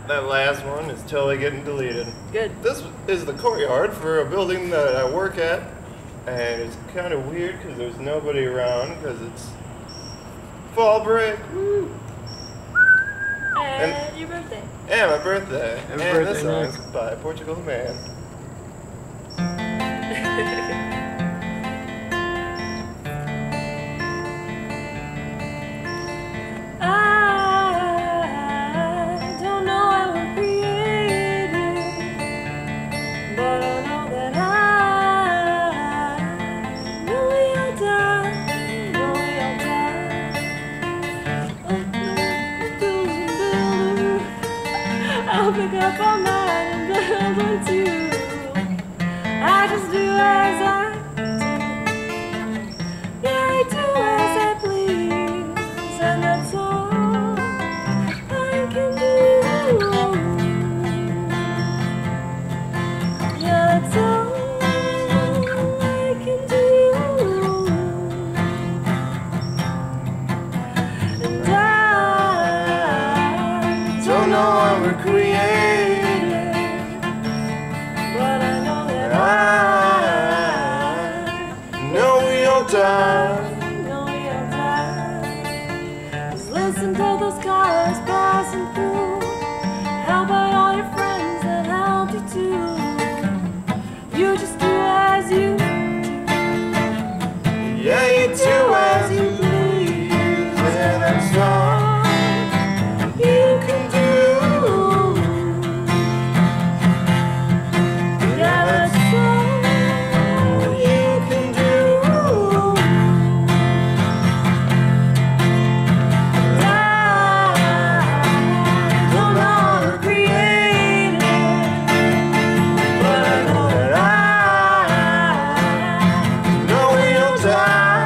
That last one is totally getting deleted. Good. This is the courtyard for a building that I work at, and it's kind of weird because there's nobody around because it's fall break. Woo! And your birthday. Yeah, my birthday. Happy And birthday, this song Nick. is by Portugal the Man. I don't know how we're created, but I know that I know we'll die, know we'll die. I'll pick up on mine and build with you. I just do as I do. Yeah, I do as I please, and that's all I can do. Yeah, that's all I can do. And I Don't know how we're created, but I know that I know we'll die. know you'll die. Just listen to those cars passing through. How about all your friends that helped you too? You just do as you do. Yeah, you do as you please, and that's all you can do. Yeah, that's all You can do. I don't know how to create it, but I know that Know we'll die.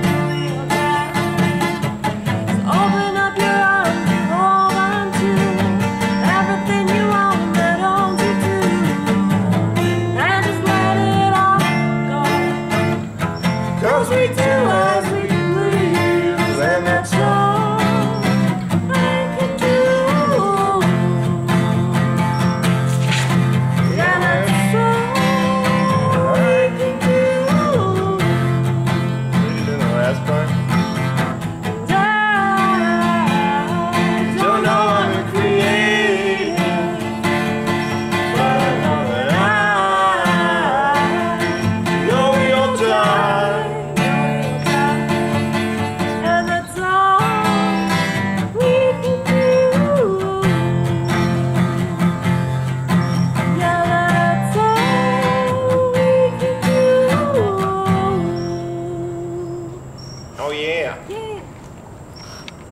Open up your arms and hold on to everything you want that holds you true, and just let it all go. 'Cause we do as we please, and that's all I can do. Yeah, that's all I can do. Did you do the last part? And I Don't know how to create it, but I know that I know we'll die. and that's all we can do. Yeah, that's all we can do. Oh yeah. Yeah.